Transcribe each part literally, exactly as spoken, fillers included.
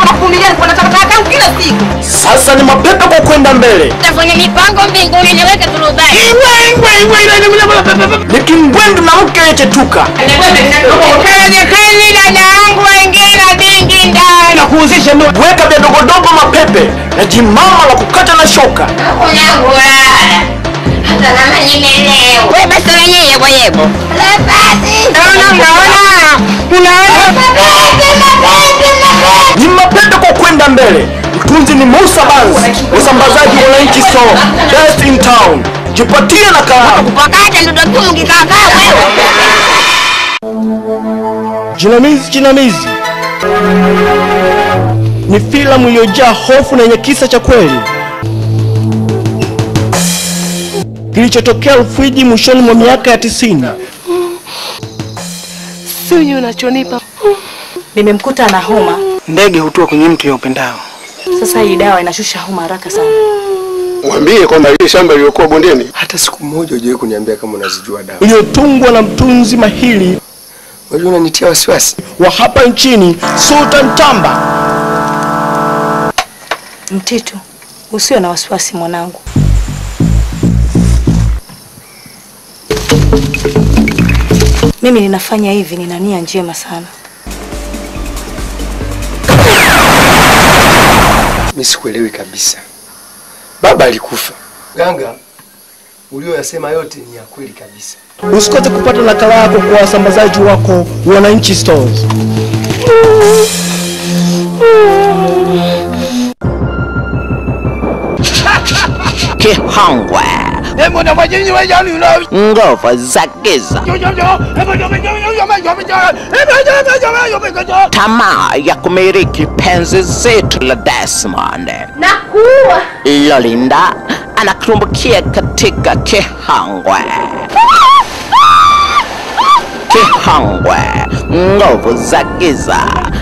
kuvumilia kwa nataka kaka kila siku. Sasa ni mapepe kwa kwenda mbele. Tafanya mipango mbinguni niweke turubani. Iwe iwe iwe ile nikimbwendo na mke yechetuka. Kaje kaje dada yangu wengine dingi ndani. Na kuuzisha ndio weka vya dogo dogo mapepe na jimama la kukata na shoka. Kunyangu hata kama nimeleo. Wewe basi wenyewe yebo yebo. La basi. Naona naona. Unaona? Ni mapepe kwa kwenda mbele. Mtunzi ni Musa Banzi, usambazaji wa wananchi store, best in town. Jipatie na kalamu. Kupakata ndo tungi kaka wewe. Jinamizi Jinamizi ni filamu iliyojaa hofu na yenye kisa cha kweli kilichotokea Rufiji mwishoni mwa miaka ya tisini. Sio unachonipa. Nimemkuta na homa. Ndege hutua kwenye mtu yaupendao. Sasa hii dawa inashusha homa haraka sana. Mwambie kwamba ile shamba lilikuwa bondeni. Hata siku moja hujawahi kuniambia kama unazijua dawa. Iliyotungwa na mtunzi mahiri. Wewe unanitia wasiwasi. Wa hapa nchini Sultan Tamba. Mtitu, usiwe na wasiwasi mwanangu. Mimi ninafanya hivi nina nia njema sana. Mimi sikuelewi kabisa. Baba alikufa. Ganga, ulioyasema yote ni ya kweli kabisa. Usikose kupata nakala yako kwa wasambazaji wako Wananchi Stores. Kihangwe Nguvu za giza, tamaa ya kumiliki penzi zetu la Desmond Na kuwa Lolinda anakurumbukia katika Kihangwe. Kihangwe Nguvu za giza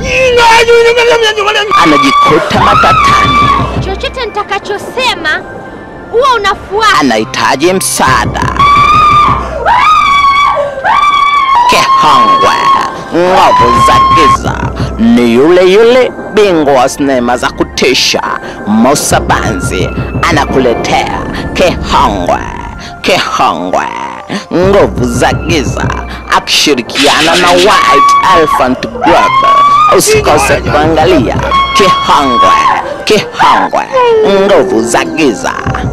anajikuta matatani. chochote nitakachosema huwa unafuata. Anahitaji msaada. Kihangwe Nguvu za giza ni yule yule bingwa wa sinema za kutisha Musa Banzi anakuletea Kihangwe. Kihangwe Nguvu za giza akishirikiana na White Elephant Group. Usikose kuangalia Kihangwe. Kihangwe Nguvu za giza.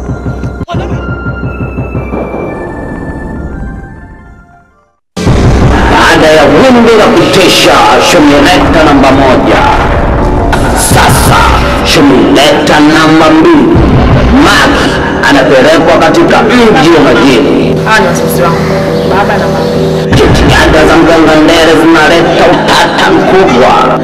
Baada ya wimbi la kutisha shumileta namba moja, sasa shumileta namba mbili. Max anapelekwa katika mji wa majini. Ana sisi wangu baba na mama. Jitihada za mganga Ndere zinaleta utata mkubwa.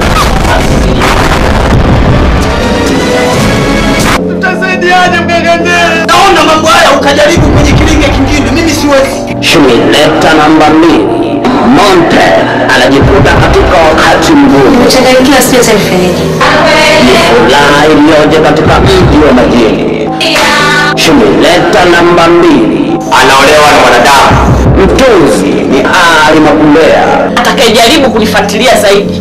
Tutasaidiaje mganga Ndere? Naona mambo haya ukajaribu kwenye kilinge kingine, mimi siwezi. Shumileta namba mbili. Monte anajikuta katika wakati mgumu. Mchanganyikiwa sio tarifanyaje. Ni furaha iliyoje katika mji wa majini. Shumileta namba mbili. Anaolewa na mwanadamu. Mtunzi ni Ali Makumbea. Atakayejaribu kunifuatilia zaidi